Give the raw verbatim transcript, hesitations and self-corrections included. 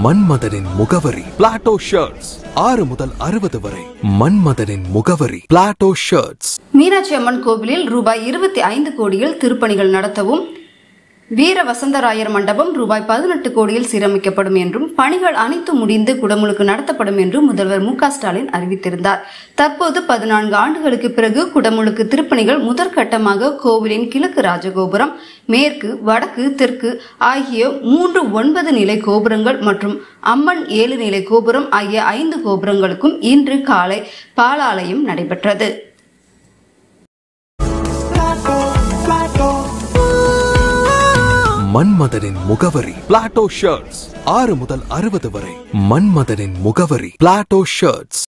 மன்மதனின் முகவரி Plato shirts. ஆறு முதல் அறுபது வரை. மன்மதனின் முகவரி பிளாட்டோ ஷர்ட்ஸ். மீனாட்சி அம்மன் கோவிலில் ரூபாய் இருபத்தி ஐந்து கோடியில் திருப்பணிகள் நடத்தவும் வீர வசந்தராயர் மண்டபம் ரூபாய் பதினெட்டு கோடியில் சீரமைக்கப்படும் என்றும் பணிகள் அனைத்தும் முடிந்து குடமுழுக்கு நடத்தப்படும் என்றும் முதல்வர் மு க ஸ்டாலின் அறிவித்திருந்தார். தற்போது பதினான்கு ஆண்டுகளுக்கு பிறகு குடமுழுக்கு திருப்பணிகள் முதற்கட்டமாக கோவிலின் கிழக்கு ராஜகோபுரம், மேற்கு, வடக்கு, தெற்கு ஆகிய மூன்று ஒன்பது நிலை கோபுரங்கள் மற்றும் அம்மன் ஏழு நிலை கோபுரம் ஆகிய ஐந்து கோபுரங்களுக்கும் இன்று காலை பாலாலயம் நடைபெற்றது. மன்மதனின் முகவரி பிளாட்டோ ஷர்ட்ஸ். ஆறு முதல் அறுபது வரை. மன்மதனின் முகவரி பிளாட்டோ ஷர்ட்ஸ்.